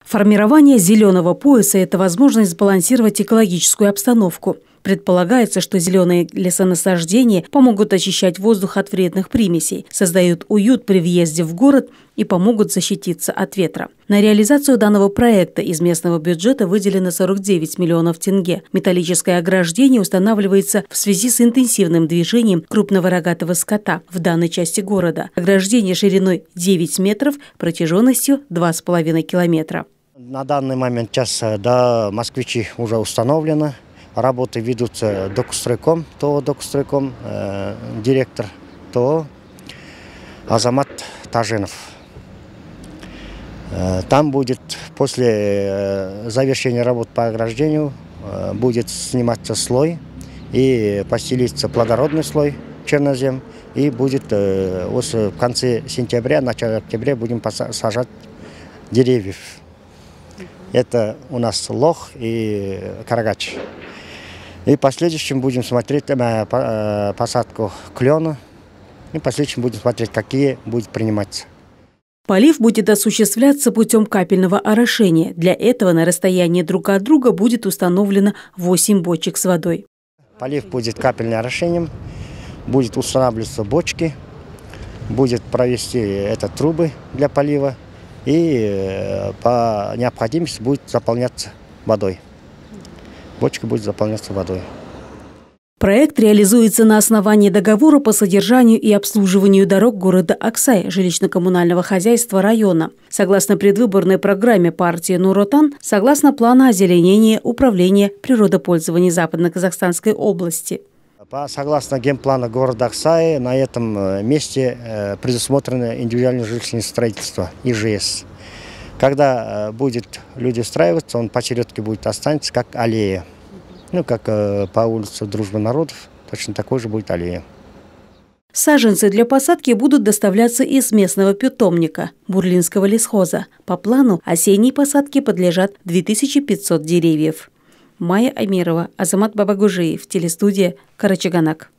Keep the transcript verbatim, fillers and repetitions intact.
Формирование зеленого пояса – это возможность сбалансировать экологическую обстановку. Предполагается, что зеленые лесонасаждения помогут очищать воздух от вредных примесей, создают уют при въезде в город и помогут защититься от ветра. На реализацию данного проекта из местного бюджета выделено сорок девять миллионов тенге. Металлическое ограждение устанавливается в связи с интенсивным движением крупного рогатого скота в данной части города. Ограждение шириной девять метров, протяженностью два с половиной километра. На данный момент час до Москвичи уже установлено. Работы ведутся Докстройком, то Докстройком, э, директор, то Азамат Тажинов. Э, там будет после э, завершения работ по ограждению э, будет сниматься слой и постелиться плодородный слой чернозем. И будет э, в конце сентября, начале октября будем сажать деревьев. Это у нас лох и карагач. И в последующем будем смотреть э, посадку клена. И в последующем будем смотреть, какие будут приниматься. Полив будет осуществляться путем капельного орошения. Для этого на расстоянии друг от друга будет установлено восемь бочек с водой. Полив будет капельным орошением. Будет устанавливаться бочки. Будет провести это трубы для полива. И по необходимости будет заполняться водой. Бочка будет заполняться водой. Проект реализуется на основании договора по содержанию и обслуживанию дорог города Аксай, жилищно-коммунального хозяйства района. Согласно предвыборной программе партии Нур-Отан, согласно плану озеленения управления природопользования Западно-Казахстанской области. Согласно генплана города Аксай, на этом месте предусмотрено индивидуальное жилищное строительство И Ж С. Когда будет люди устраиваться, он посередке будет останется как аллея. Ну, как по улице Дружбы народов, точно такой же будет аллея. Саженцы для посадки будут доставляться из местного питомника Бурлинского лесхоза. По плану осенней посадке подлежат две тысячи пятьсот деревьев. Майя Амирова, Азамат Бабагужиев, телестудия Карачаганак.